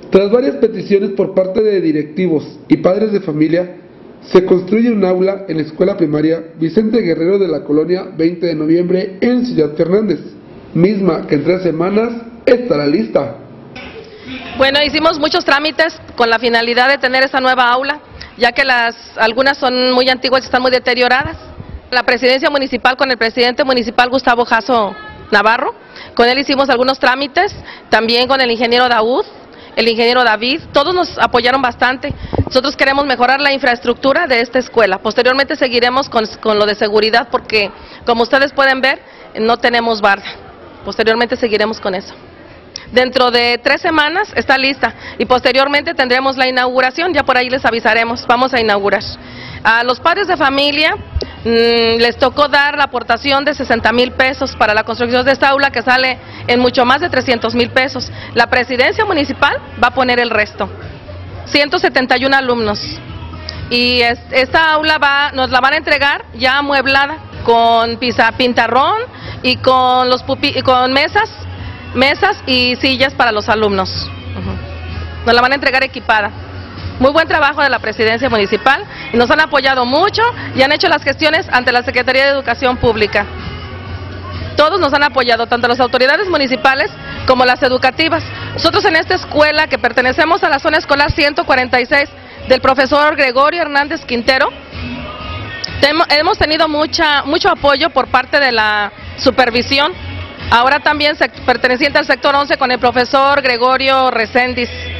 Tras varias peticiones por parte de directivos y padres de familia, se construye un aula en la escuela primaria Vicente Guerrero de la colonia 20 de noviembre en Ciudad Fernández, misma que en 3 semanas estará lista. Bueno, hicimos muchos trámites con la finalidad de tener esta nueva aula, ya que algunas son muy antiguas y están muy deterioradas. La presidencia municipal, con el presidente municipal Gustavo Jasso Navarro, con él hicimos algunos trámites, también con el ingeniero Daud, el ingeniero David, todos nos apoyaron bastante. Nosotros queremos mejorar la infraestructura de esta escuela. Posteriormente seguiremos con lo de seguridad porque, como ustedes pueden ver, no tenemos barda. Posteriormente seguiremos con eso. Dentro de 3 semanas está lista y posteriormente tendremos la inauguración, ya por ahí les avisaremos, vamos a inaugurar. A los padres de familia les tocó dar la aportación de 60,000 pesos para la construcción de esta aula, que sale en mucho más de 300,000 pesos. La presidencia municipal va a poner el resto, 171 alumnos. Y esta aula nos la van a entregar ya amueblada, con pintarrón y con mesas y sillas para los alumnos. Nos la van a entregar equipada. Muy buen trabajo de la presidencia municipal y nos han apoyado mucho y han hecho las gestiones ante la Secretaría de Educación Pública. Todos nos han apoyado, tanto las autoridades municipales como las educativas. Nosotros en esta escuela, que pertenecemos a la zona escolar 146 del profesor Gregorio Hernández Quintero, hemos tenido mucho apoyo por parte de la supervisión. Ahora también perteneciente al sector 11 con el profesor Gregorio Reséndiz.